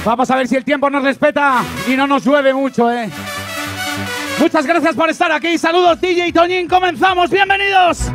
Vamos a ver si el tiempo nos respeta y no nos llueve mucho, ¿eh? Muchas gracias por estar aquí. Saludos, DJ Toñín. Comenzamos. Bienvenidos.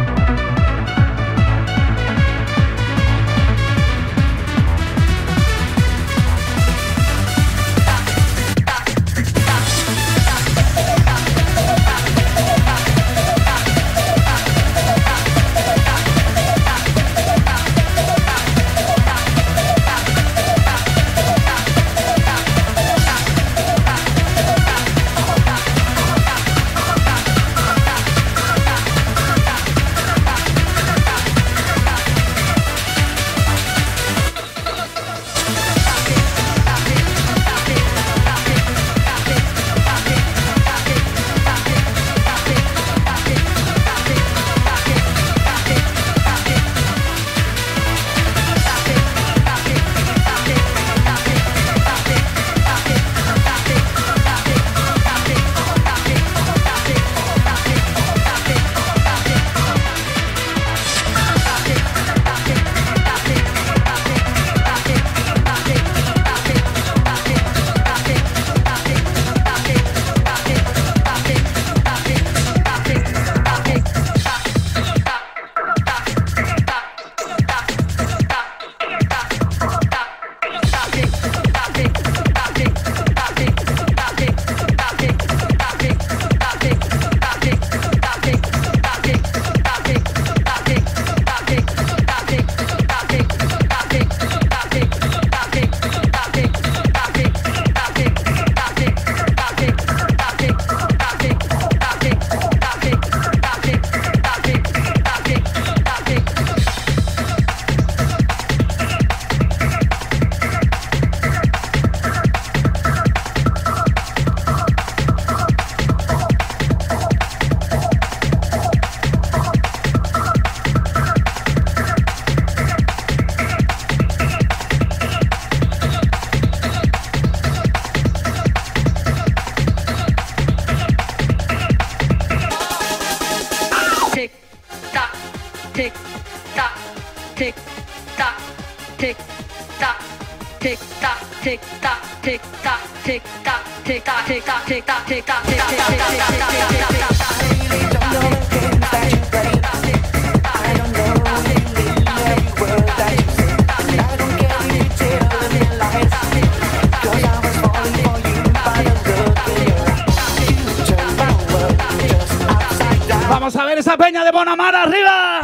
Vamos a ver esa peña de Bonamar arriba.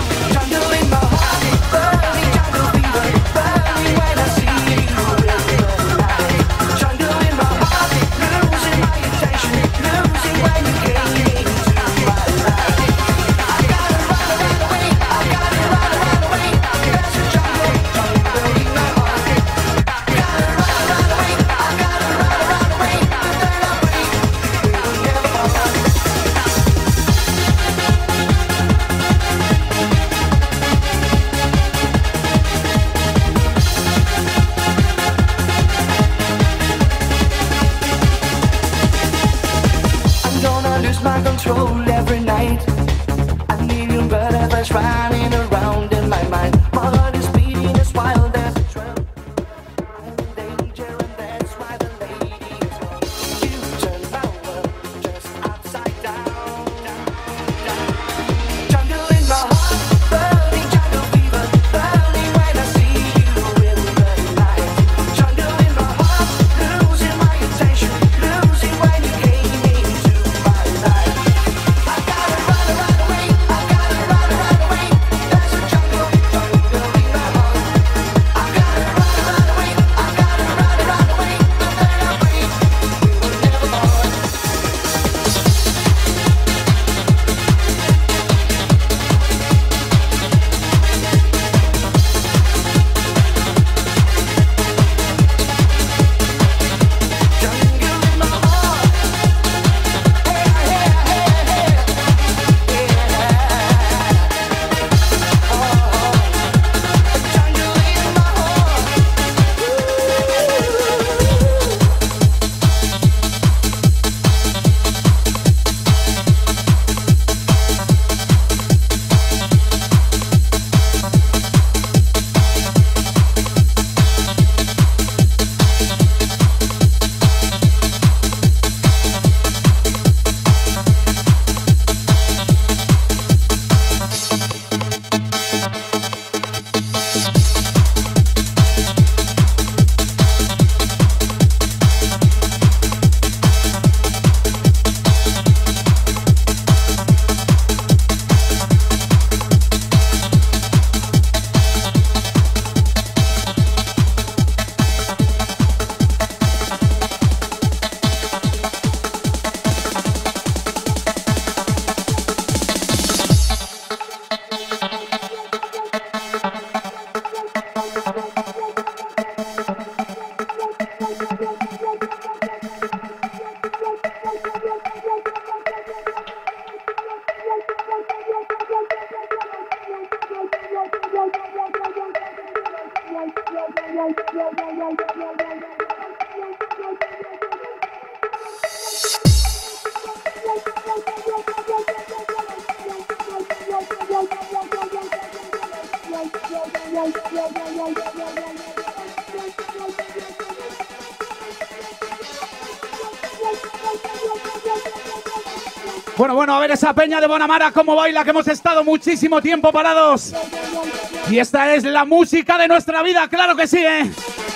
Bueno, a ver esa peña de Bonamara cómo baila, que hemos estado muchísimo tiempo parados. Y esta es la música de nuestra vida, claro que sí, ¿eh?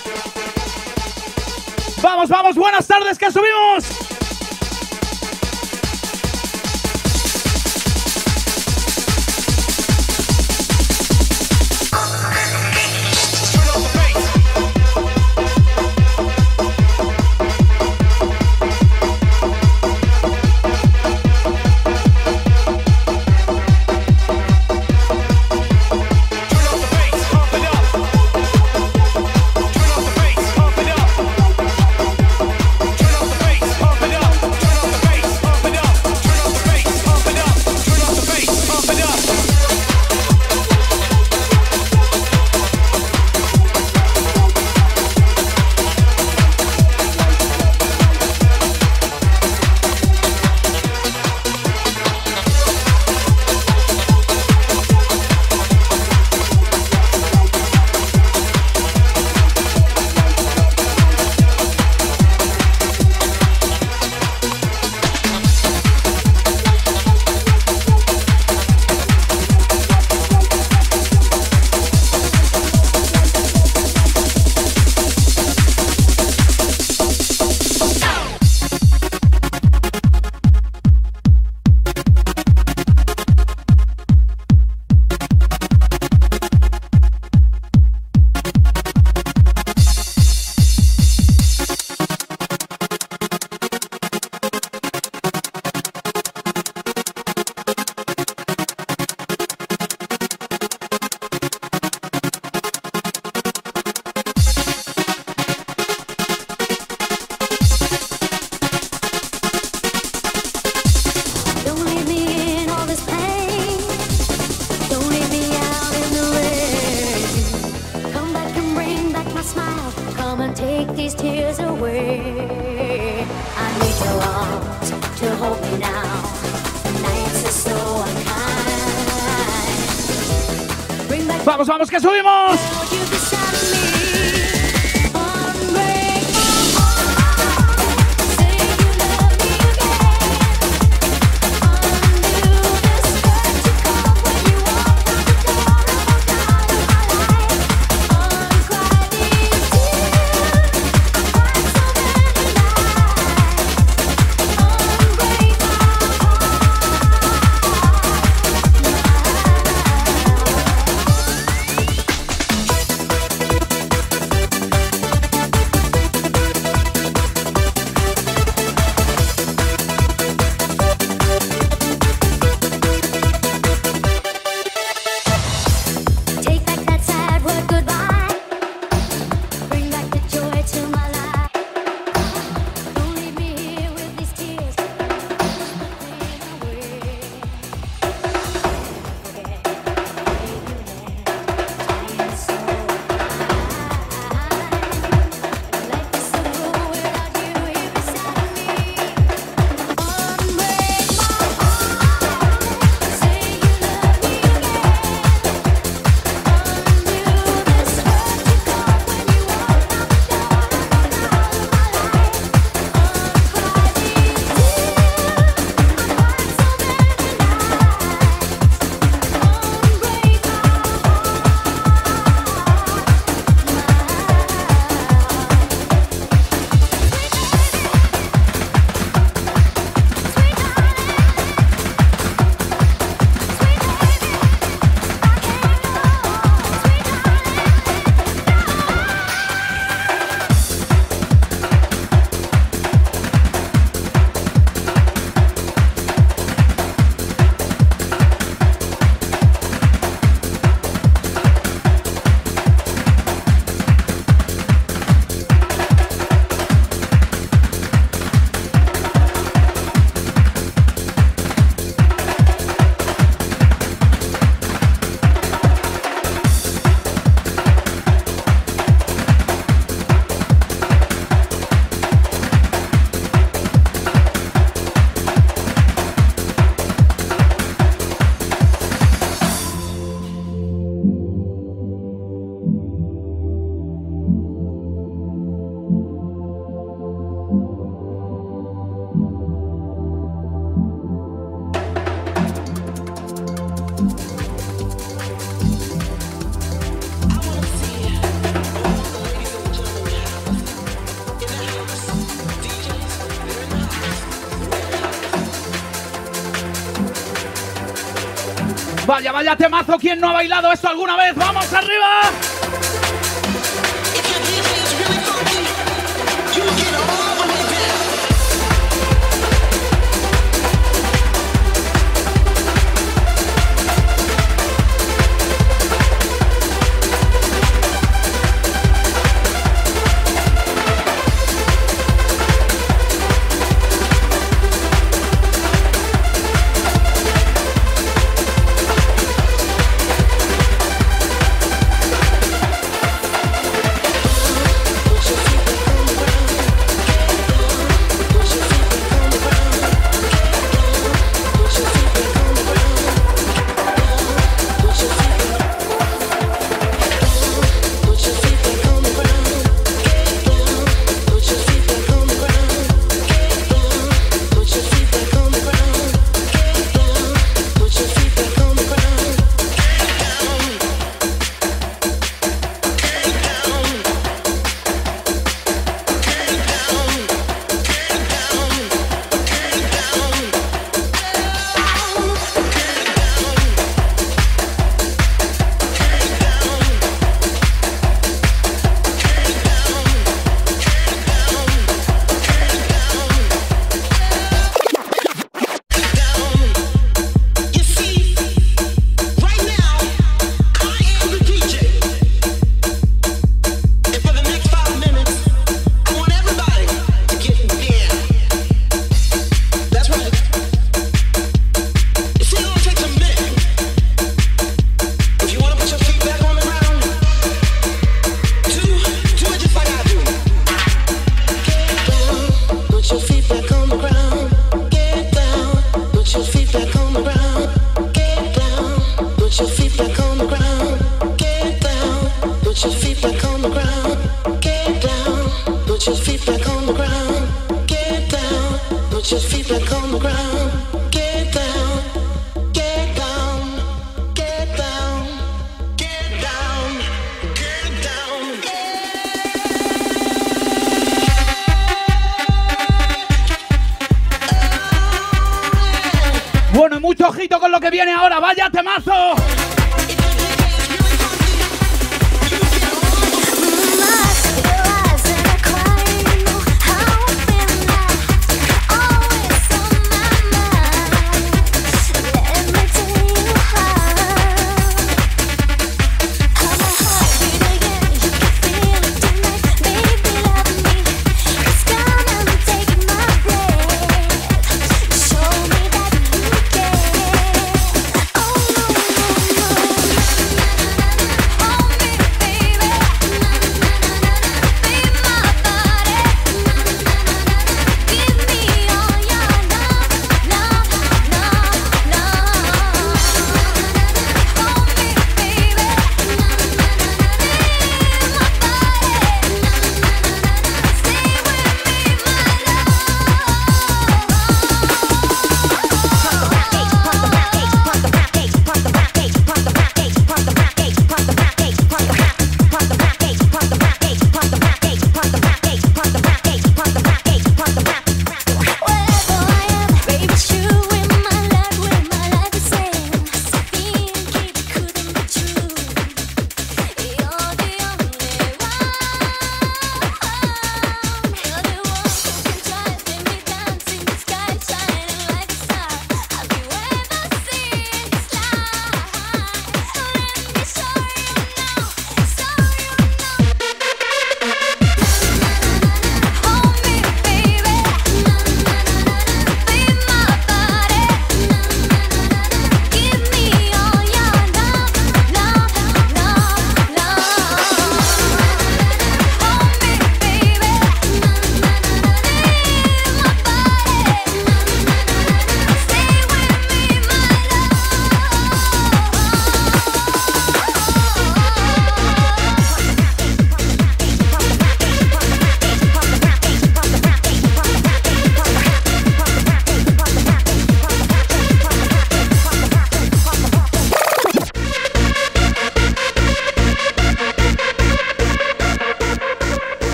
Vamos, buenas tardes, que subimos. Vamos, que subimos. Vaya, vaya temazo. ¿Quién no ha bailado esto alguna vez? ¡Vamos arriba! Bueno, y mucho ojito con lo que viene ahora. ¡Vaya temazo!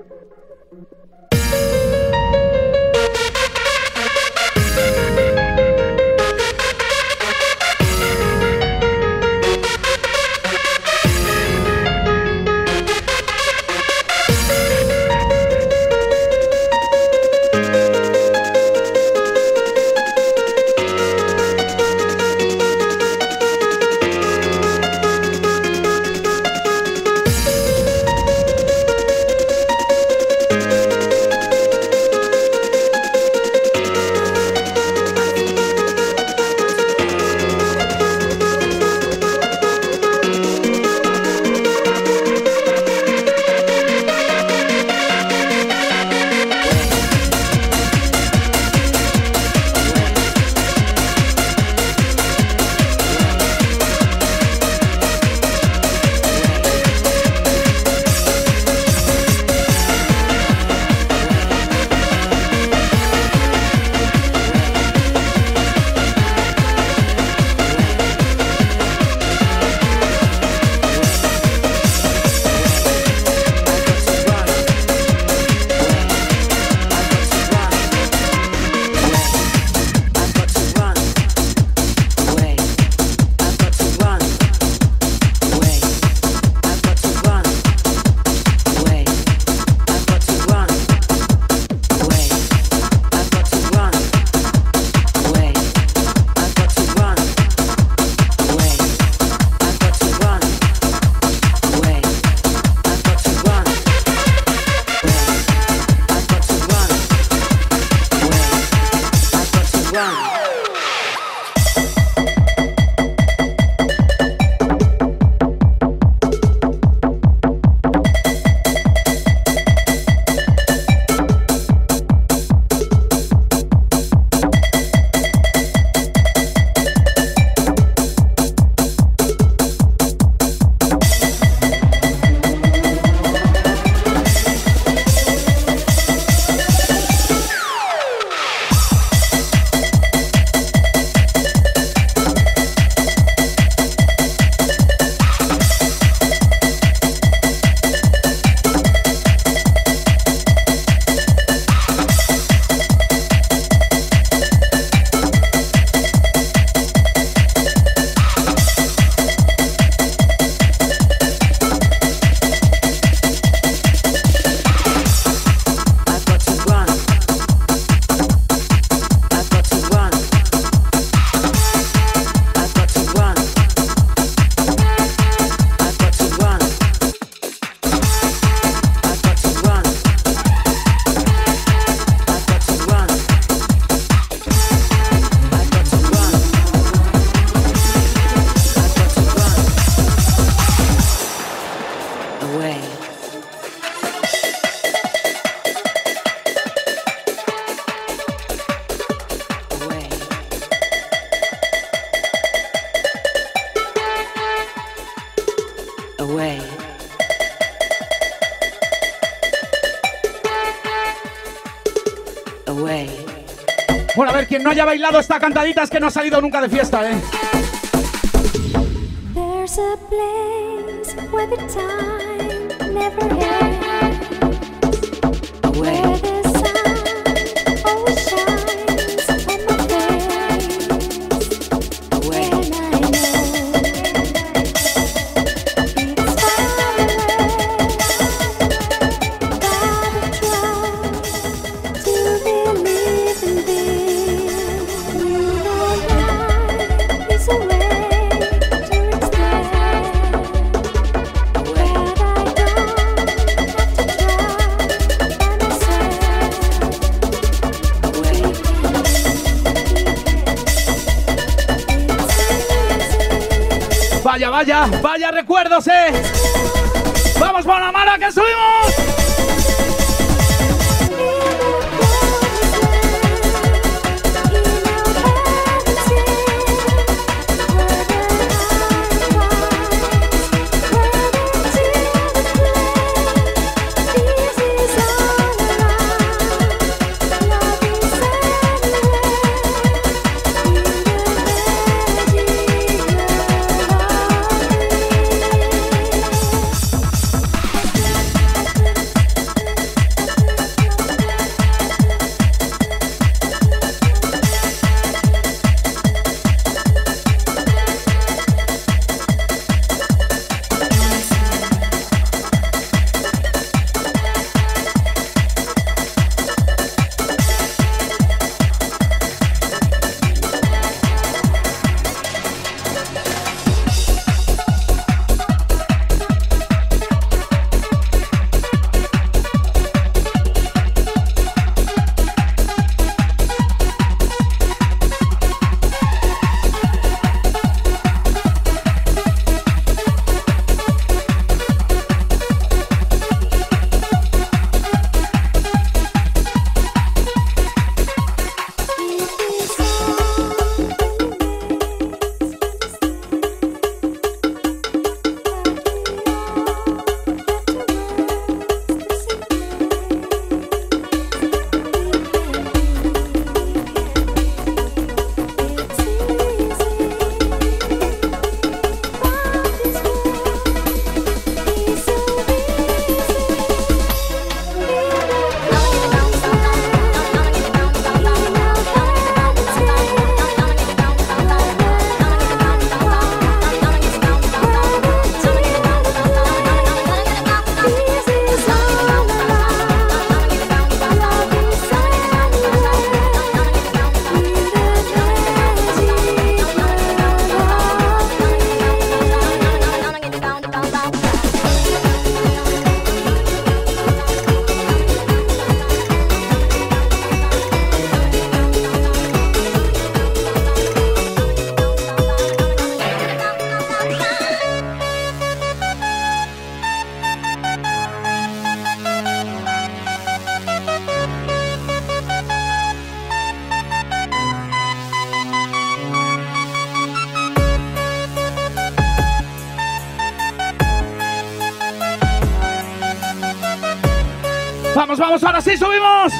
away. Away. Bueno, a ver, quien no haya bailado esta cantadita es que no ha salido nunca de fiesta, ¿eh? There's a place where the time never ends. Away. Where the sun always shines on my face. Away. And I know it's far away. Gotta try to believe in this. You know life is a way. Vaya, vaya, vaya recuerdos, ¿eh? ¡Vamos, Bonamara, que subimos! Vamos, vamos, ahora sí subimos.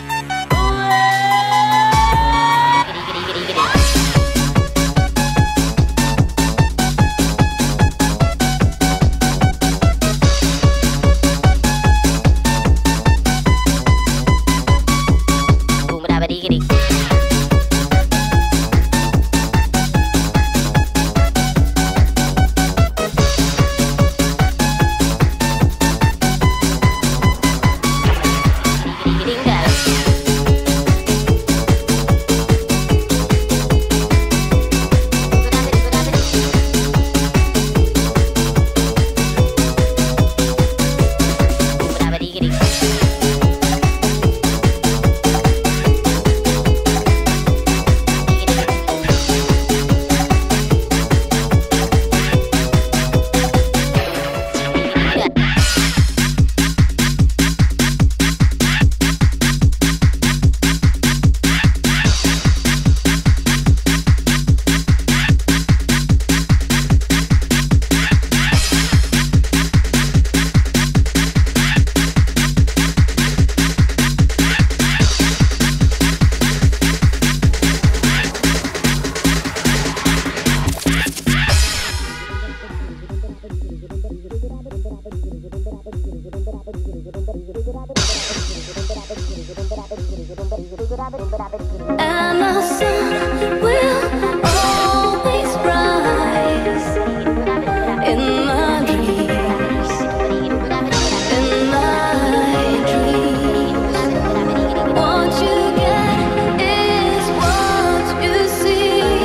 And the sun will always rise in my dreams, in my dreams. What you get is what you see.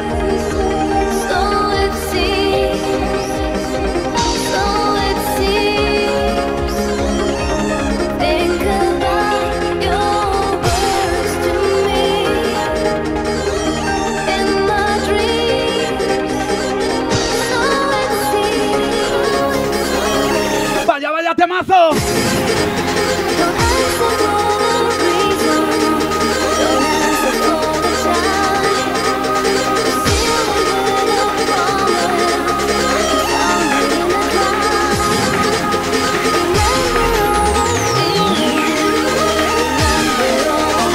So it seems, so it seems. Think about your words to me in my dreams. So it seems. Vaya, vaya temazo. Don't ask for the reason. Don't ask for the time. Seal a little promise. Found in the clouds. Remember all the feelings. Remember all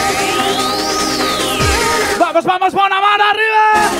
the Vamos, vamos, Bonamar, arriba.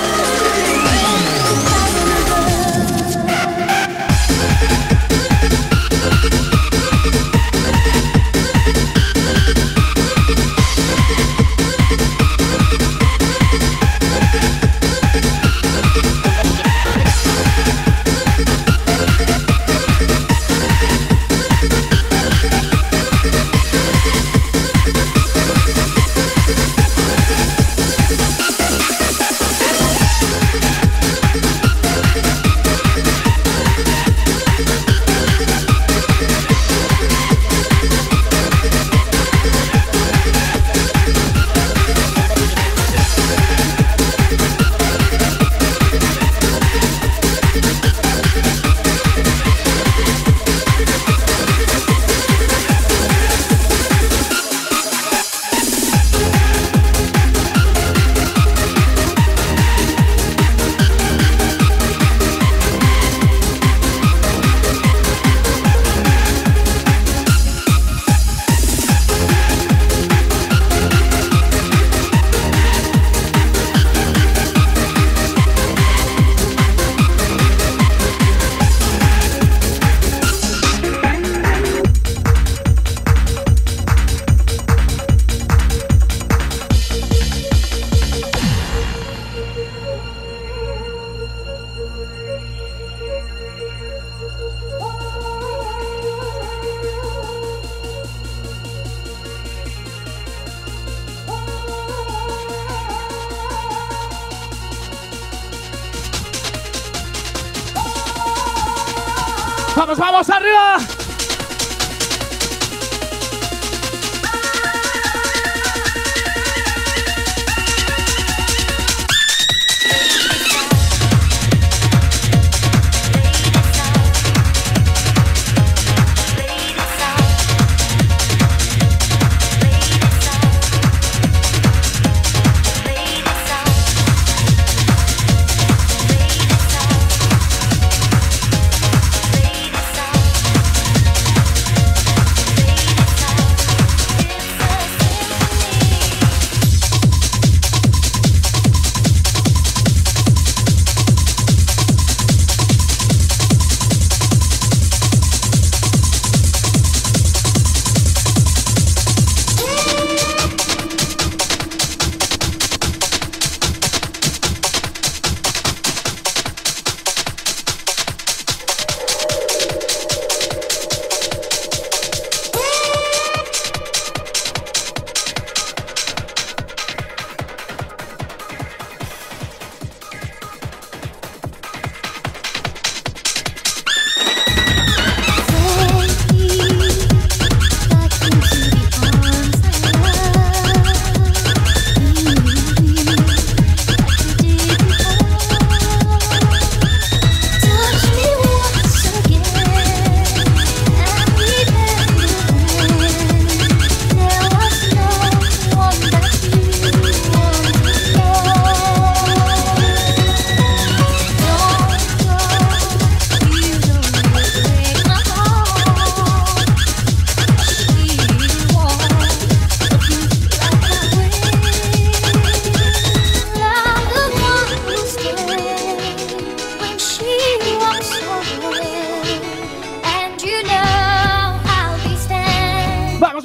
Vamos, vamos, arriba.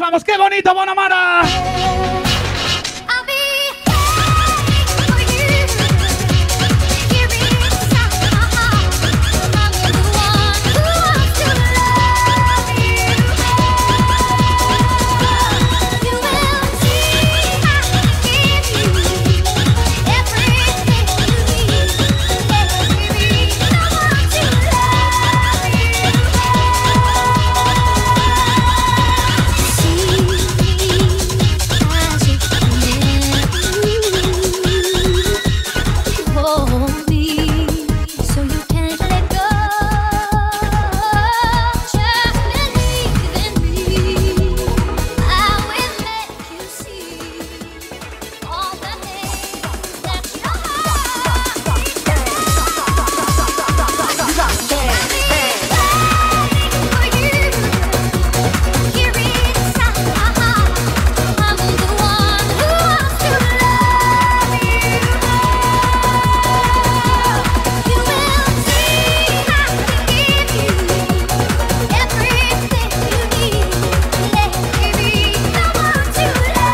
vamos. ¡Qué bonito, Bonamara! I'll be waiting for you. Here inside my heart, I'm the one who wants to love you. You will see I can give you everything you need. Baby, I want to love you. See me as you come in. Hold me so you can't let go. Just believe in me. I will make you see all the things that your heart needs. For you, here inside my heart, I'm the one who wants to love you. You will see I can give you everything you need. Baby, I want to love you.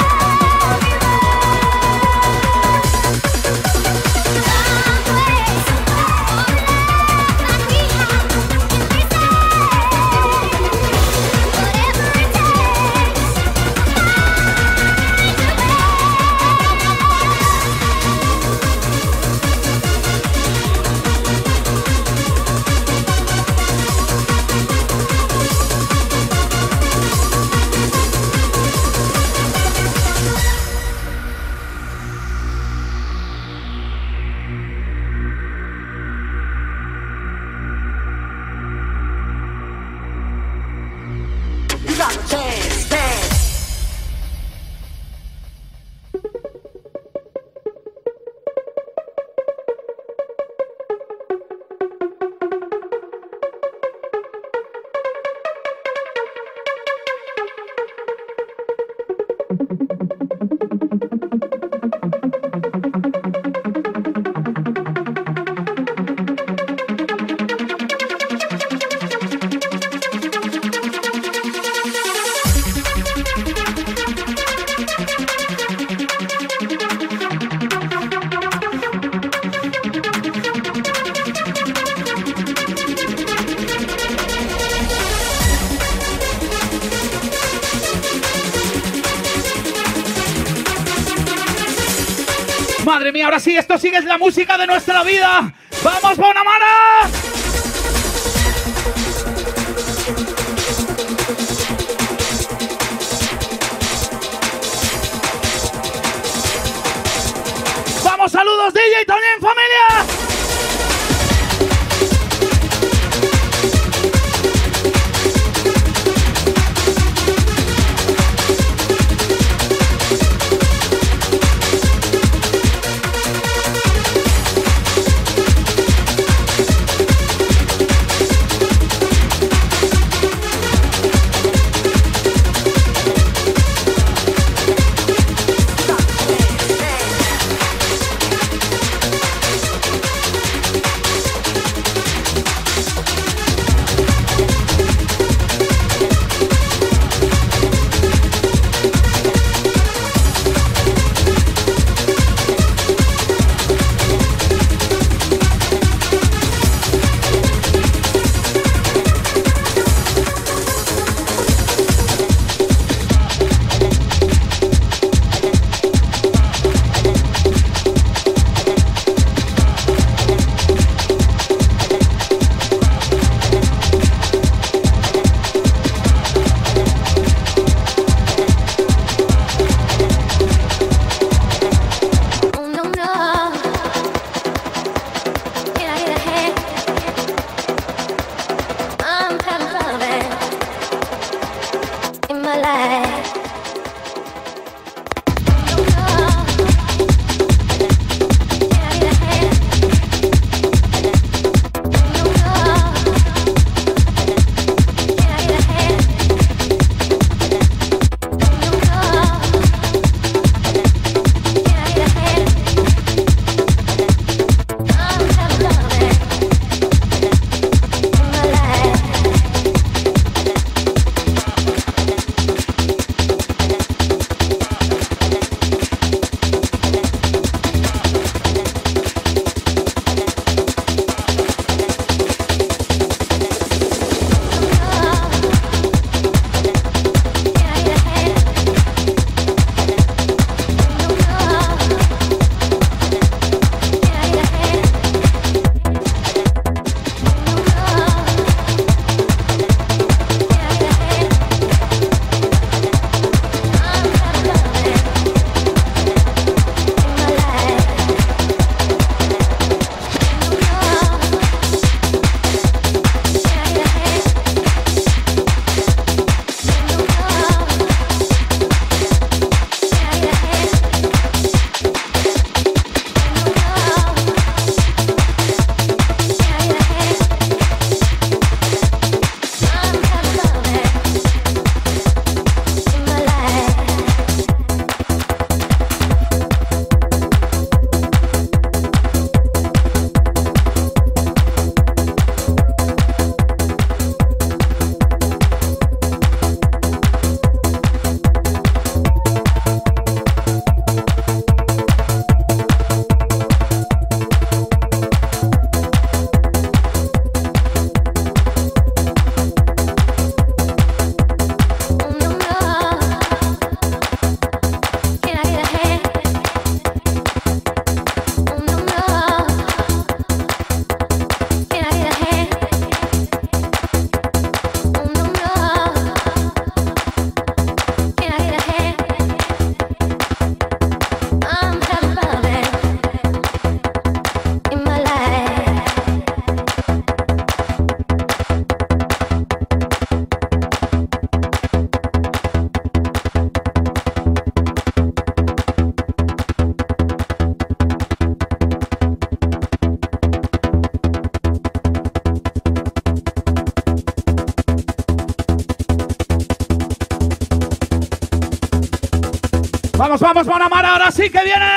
Madre mía, ahora sí, esto sí que es la música de nuestra vida. ¡Vamos, Bonamara! ¡Vamos, saludos, DJ Tony en familia! Vamos, vamos, Bon Amar, ahora sí que viene.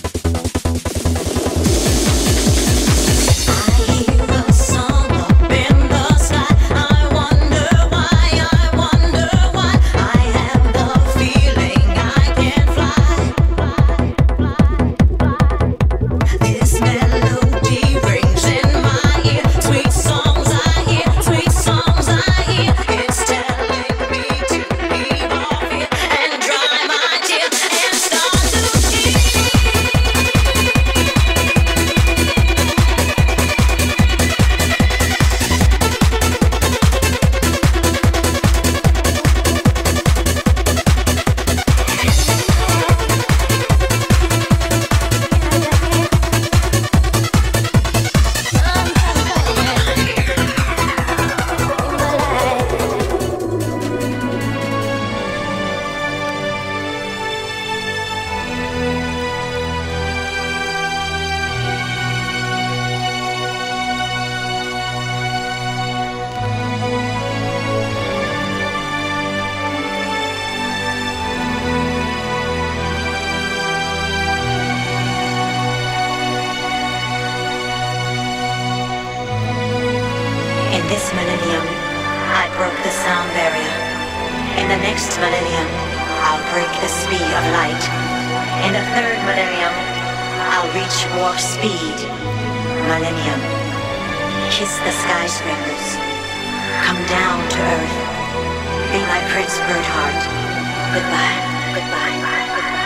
this millennium, I broke the sound barrier. In the next millennium, I'll break the speed of light. In the third millennium, I'll reach warp speed. Millennium, kiss the skyscrapers. Come down to earth. Be my Prince Birdheart. Goodbye, goodbye, goodbye.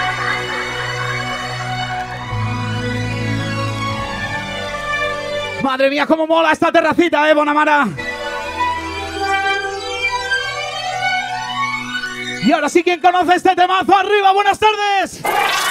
Madre mía, cómo mola esta terracita, Bon Amara. Y ahora sí, ¿quién conoce este temazo? ¡Arriba! ¡Buenas tardes!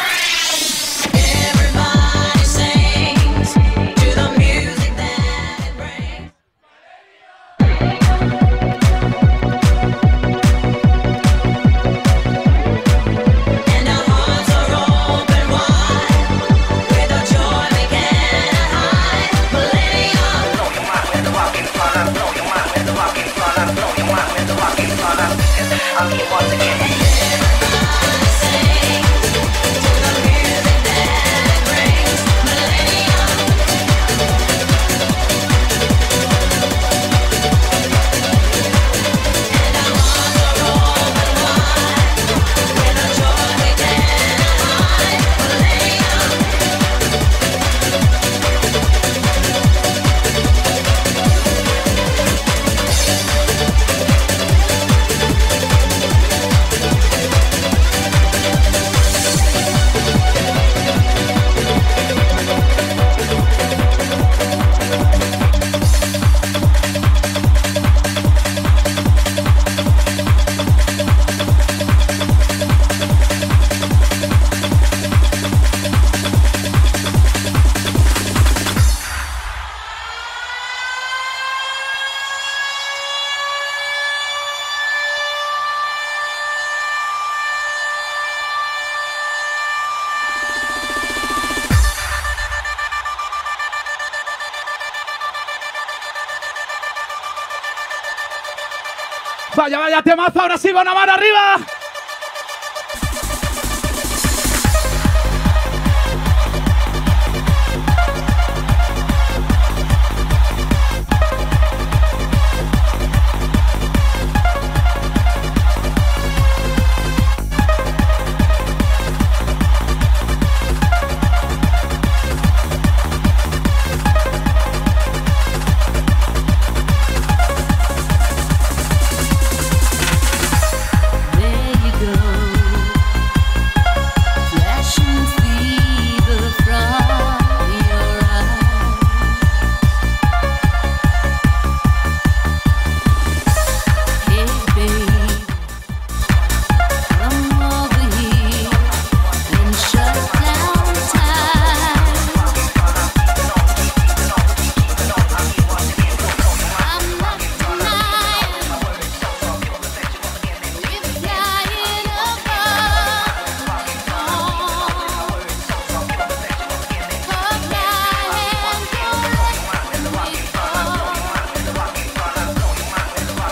Vaya, vaya temazo, ahora sí, Bon Amara, arriba.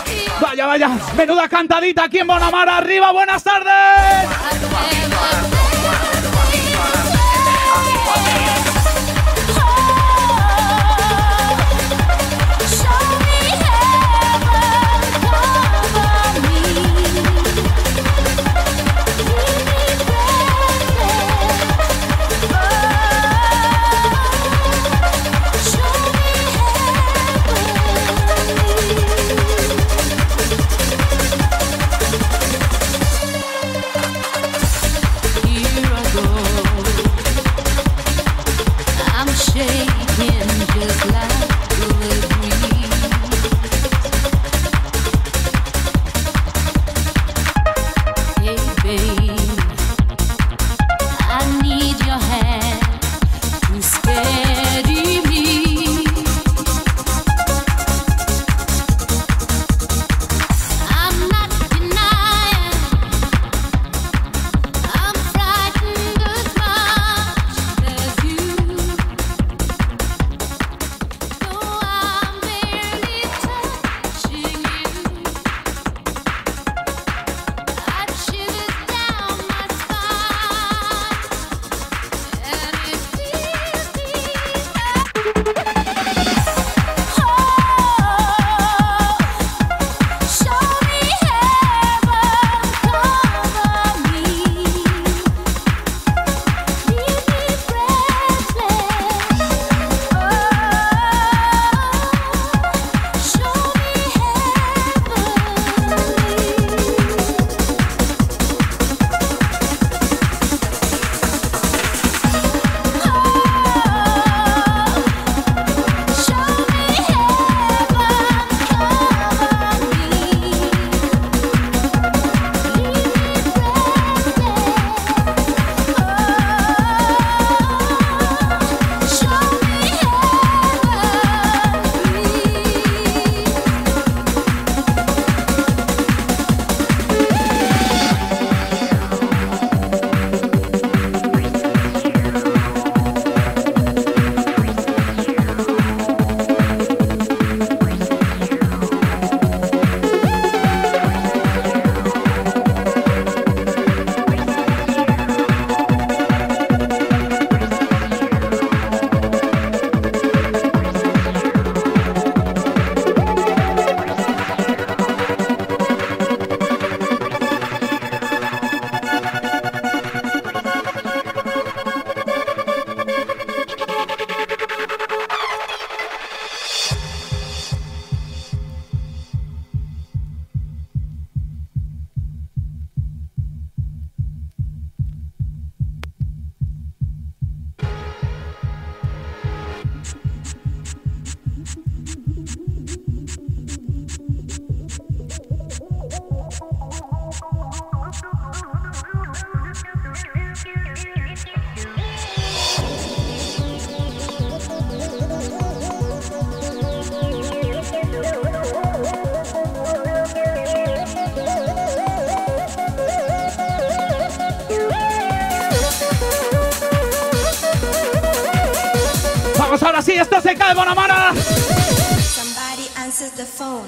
Vaya, menuda cantadita aquí en Bon Amara, arriba, buenas tardes. ahora sí, esto se cae, Bonamara. Somebody answers the phone.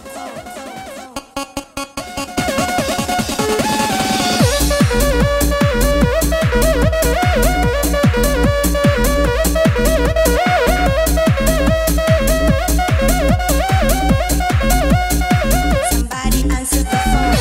Somebody answers the phone.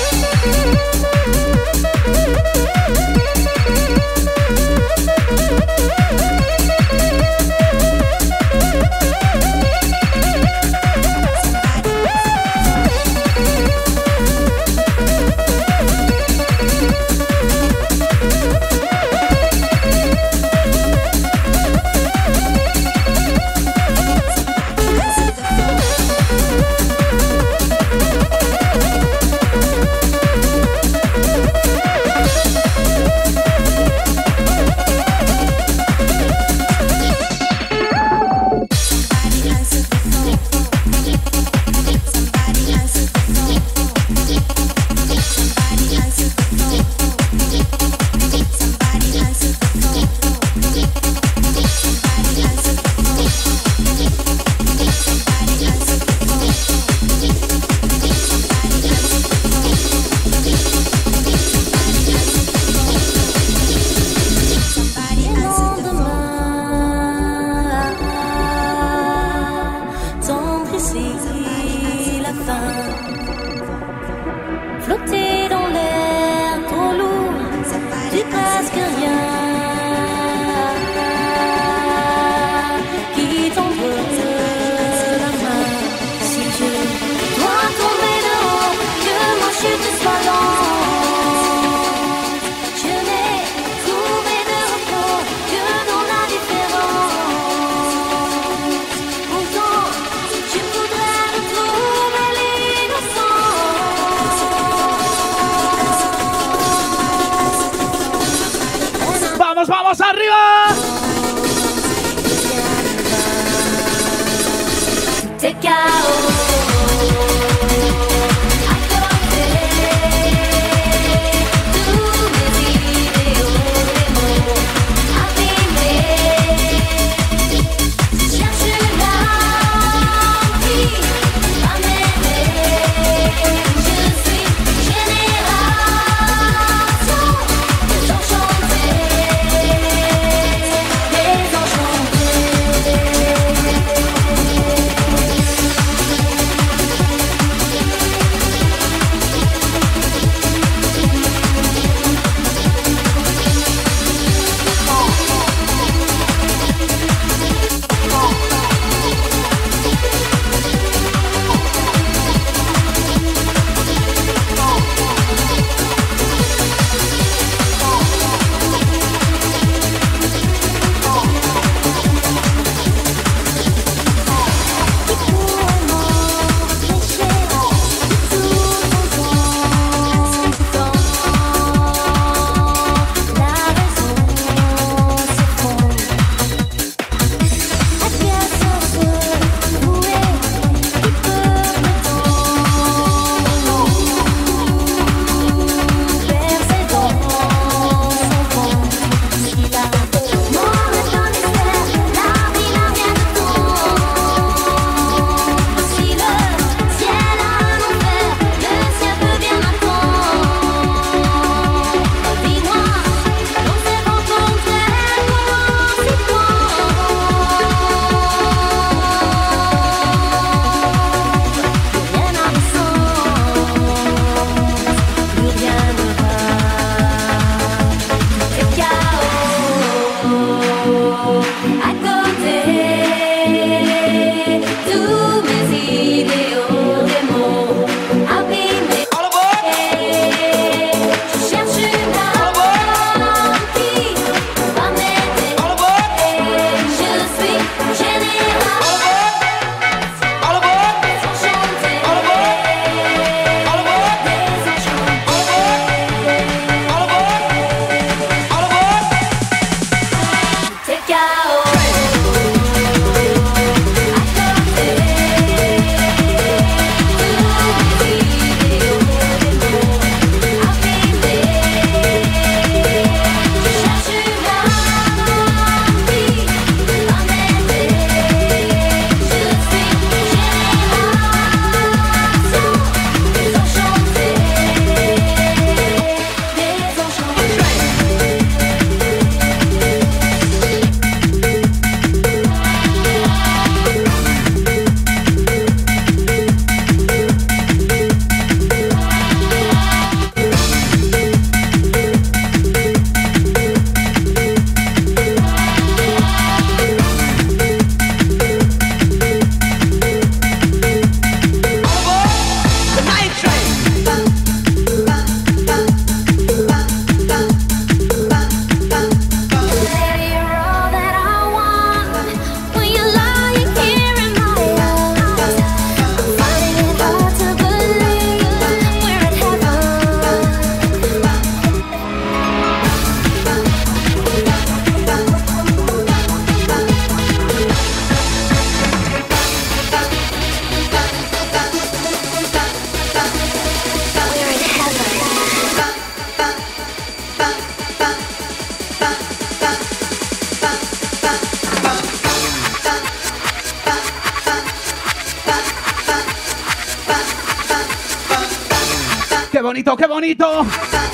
bonito, qué bonito! Oh,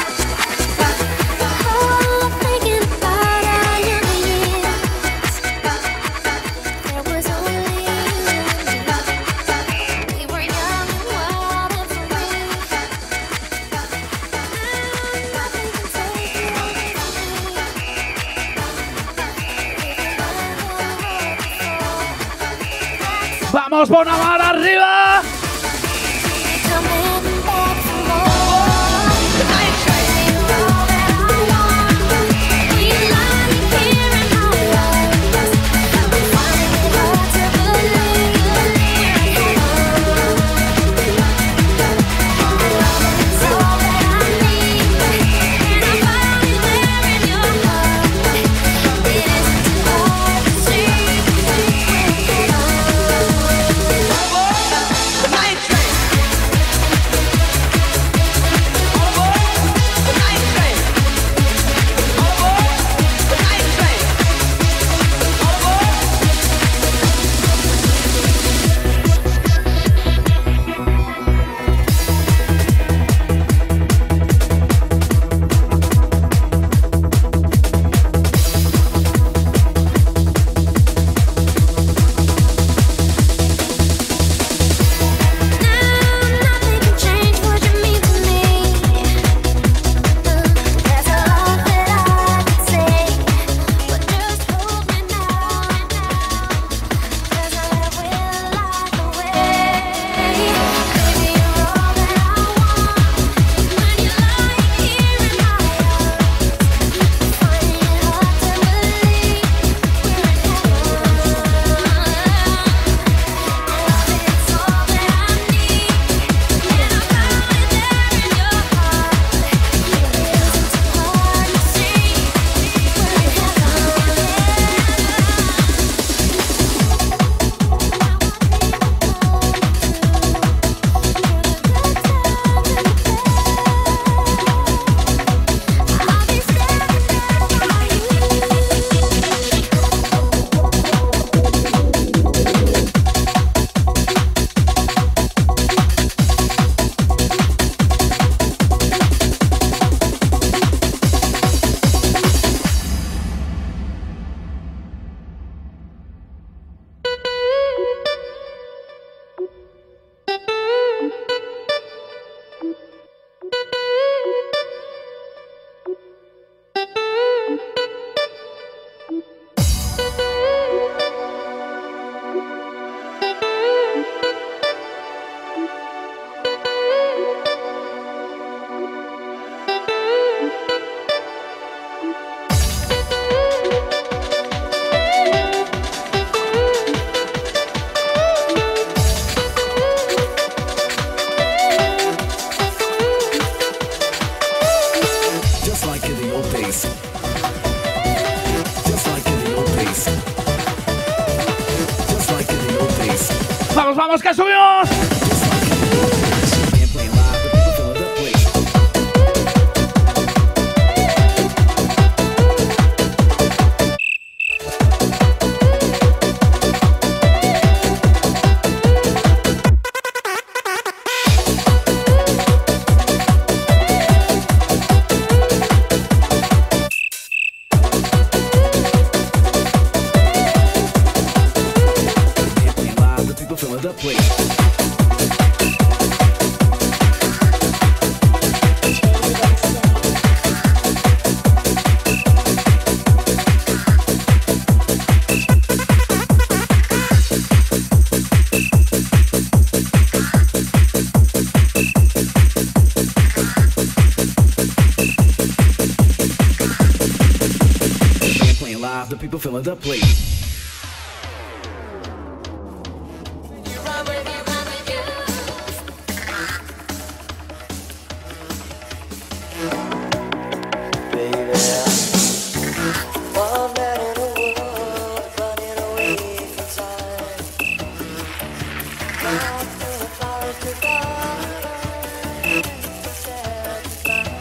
thinking about our younger years. There was only you. We were young and wild and free. Nothing can take you away from me. ¡Vamos, Bonamar, arriba! Coming back for more. You're all that I want. We lie here in our lives. We find it hard to believe we're in heaven. Love is all that I need, and I found it there in your heart. It isn't too hard to see we're in heaven. Nothing can change what you mean to me. There's a lot that I could say, but just hold me now. There's a lot we'll light the way. Baby, you're all that I want. When you lie here in my arms, finding it hard to believe we're in heaven. Love is all that I need, and I found it there in your heart. It isn't too hard to see we're in Just like in the old days. Just like in the old days. Just like in the old days. ¡Vamos, vamos, que subimos! And playing live, the people filling the place. And playing live, the people filling the place. And playing live, the people filling the place.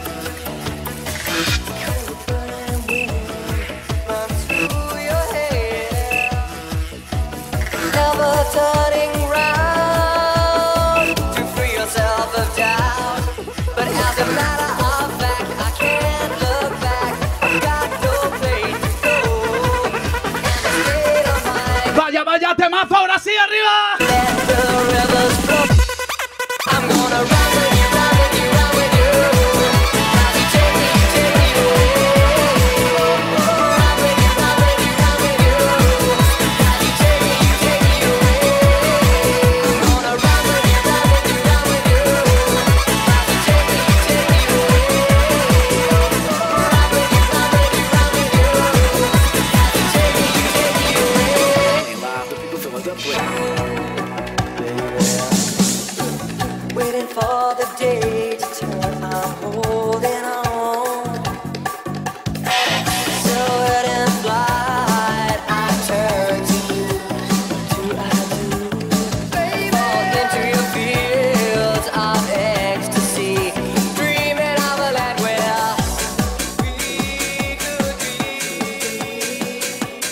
Run through your head. arriba! Waiting for the day to turn, I'm holding on. Silhouette in flight, I turn to you. Do I do? Fall into your fields of ecstasy, dreaming of a land where we could be.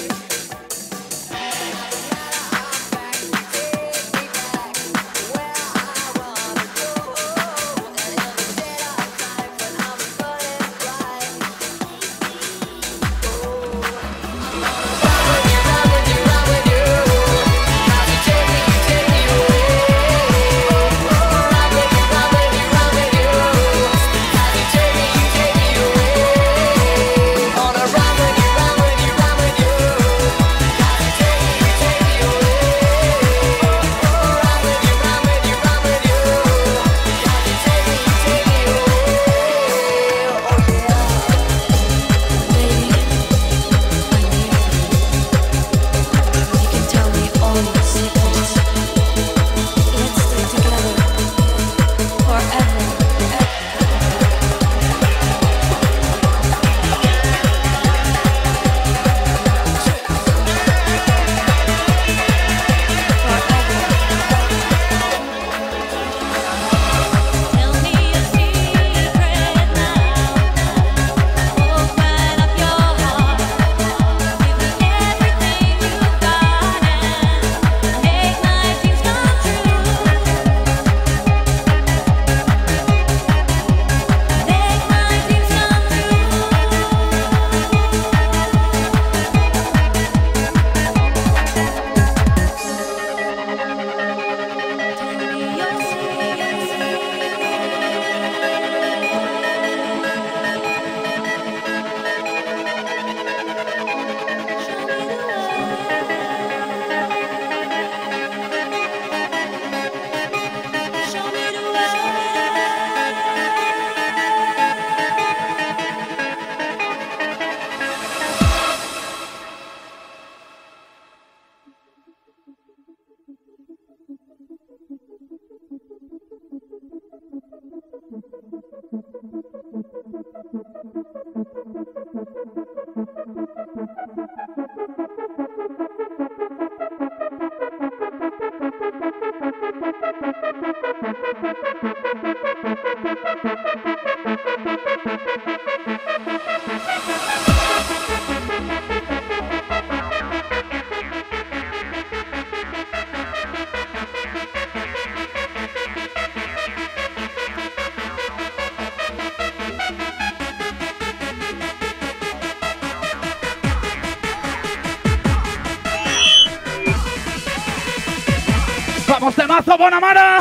¡Vamos, temazo, Bonamara!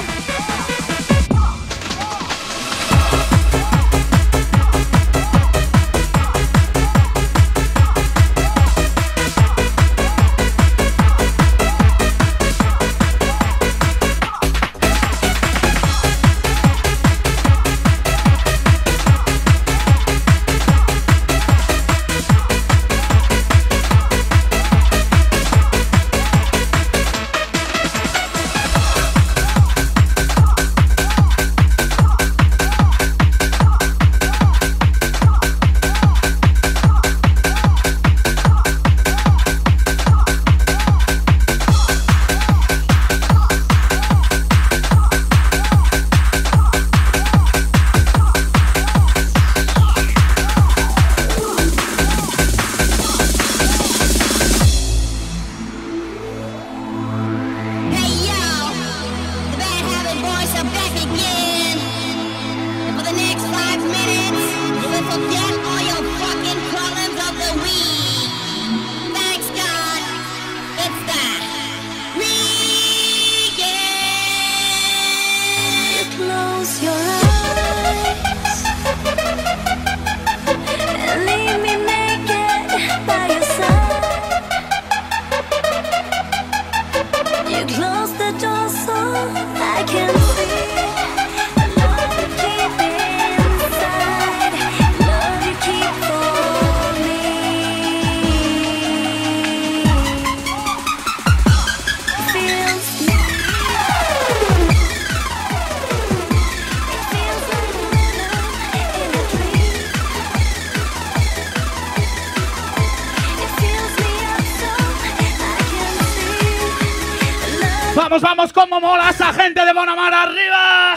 Vamos, vamos, cómo mola esa gente de Bonamara, arriba.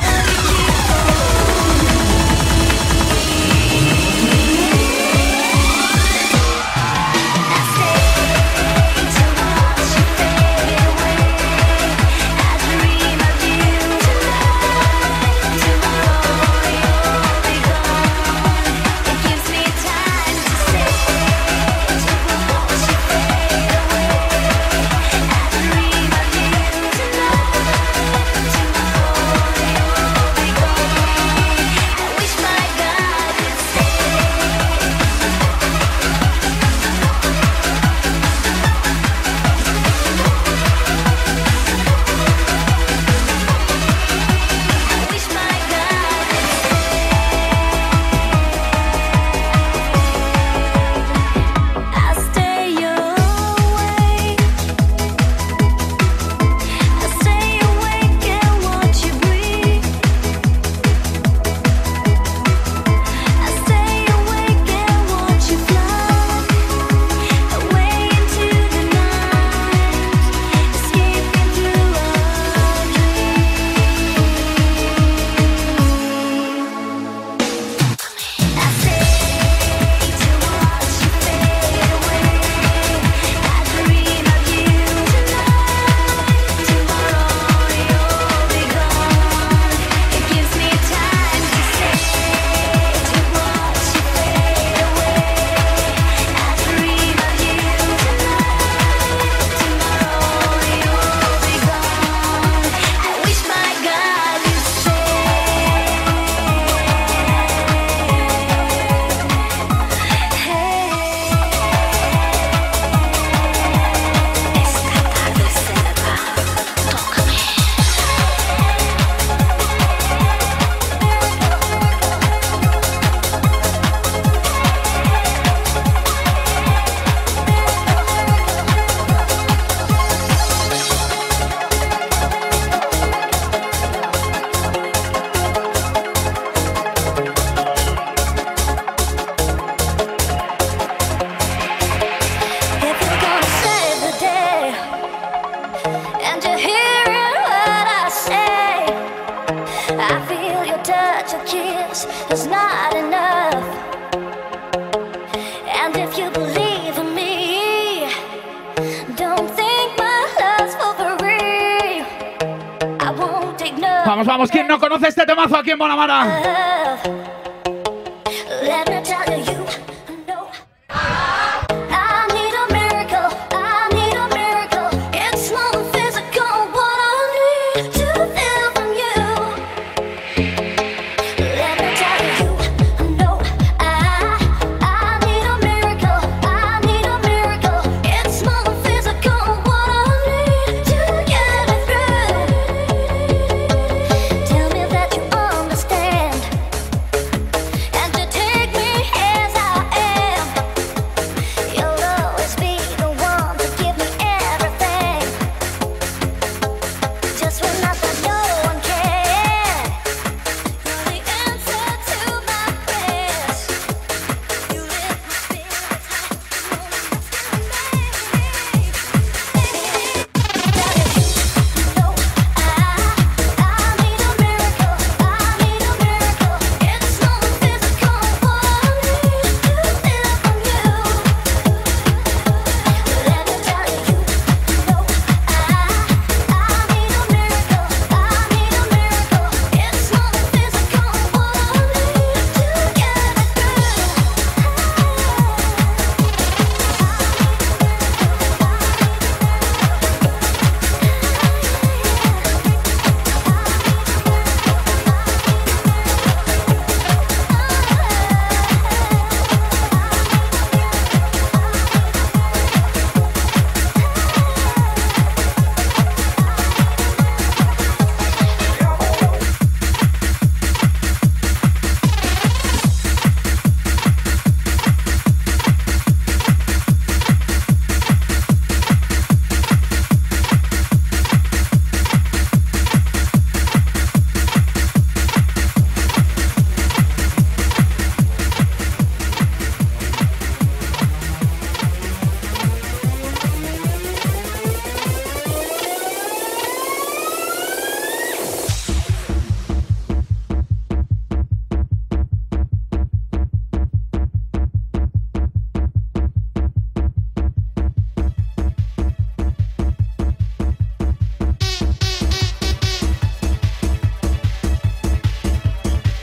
Is not enough. And if you believe in me, don't think my love's for free. I won't take no. Vamos, vamos, ¿quién no conoce este temazo aquí en Bonamara? Let me tell you, no. I need a miracle. I need a miracle. It's more than physical. What I need to feel from you. Let me tell you, no. I need a miracle. I need a miracle. It's more than physical. What I need to get it through. Tell me that you understand, and to take me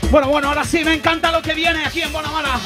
Bueno, bueno, ahora sí me encanta lo que viene aquí en Bonamara.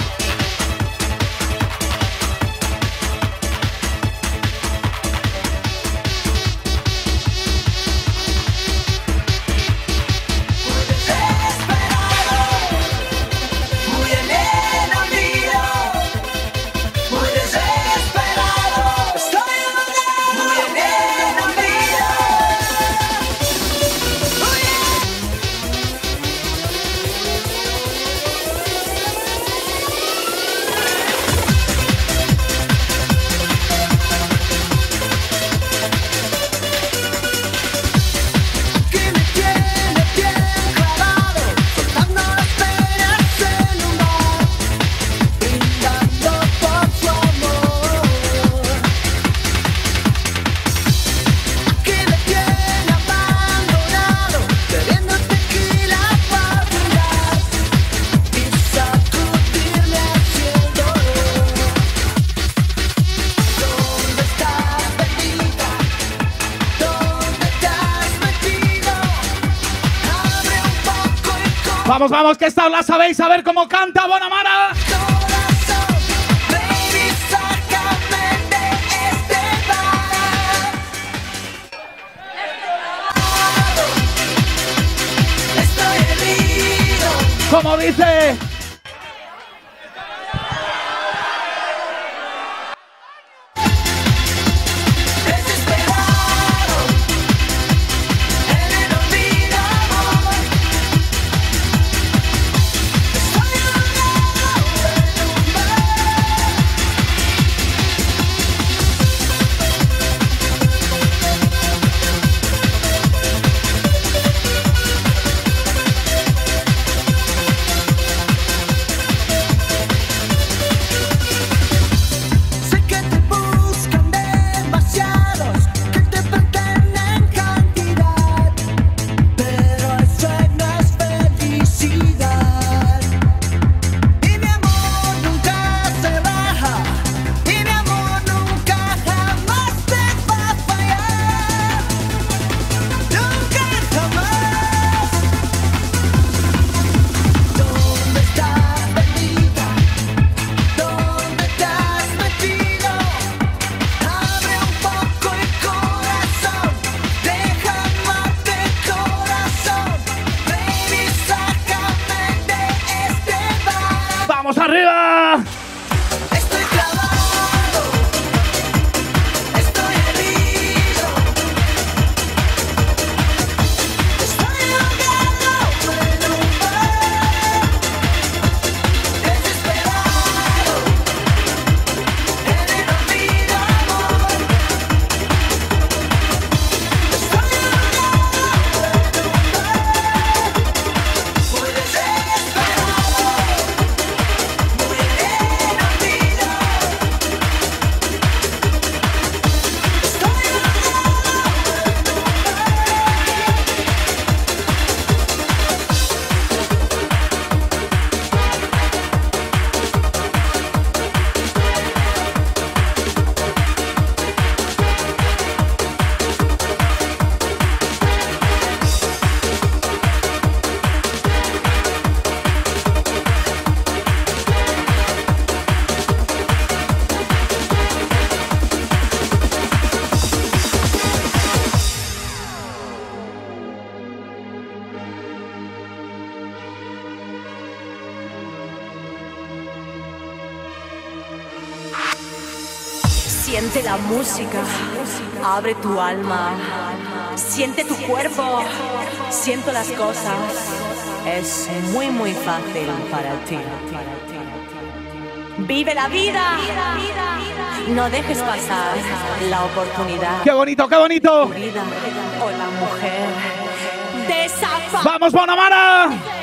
Vamos, vamos, que esta os la sabéis, a ver cómo canta Bonamara. Como dice. ¡Arriba! Estoy clavado, estoy herido, estoy ahogado en un mar, desesperado, en el olvido, amor. Estoy ahogado en un mar, muy desesperado. Siente la música, abre tu alma, siente tu cuerpo, siento las cosas. Es muy muy fácil para ti. Vive la vida, no dejes pasar la oportunidad. ¡Qué bonito, qué bonito! Tu vida o la mujer desaparece. ¡Vamos, Bonamara!